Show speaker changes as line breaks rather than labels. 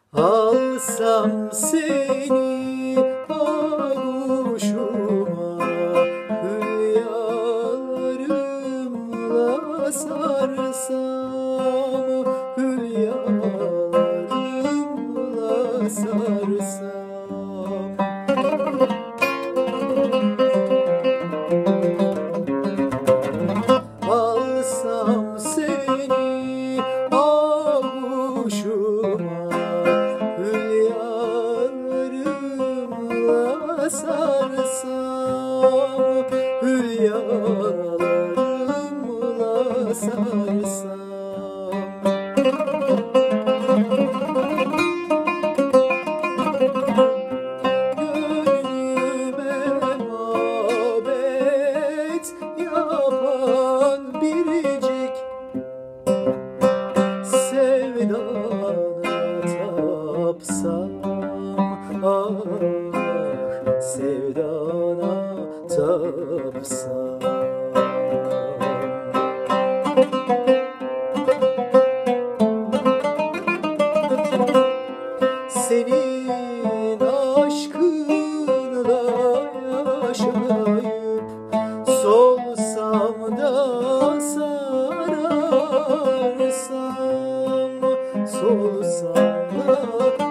Alsam seni ağuşuma, hülyalarımla sarsam, hülyalarımla sarsam. Alsam seni ağuşuma, hülyalarımla sarsam, hülyalarımla sarsam. Gönlüme mabet yapan biricik sevdana tapsam, ah sevdana tapsam. Senin aşkınla yaşayıp solsam da sararsam, solsam da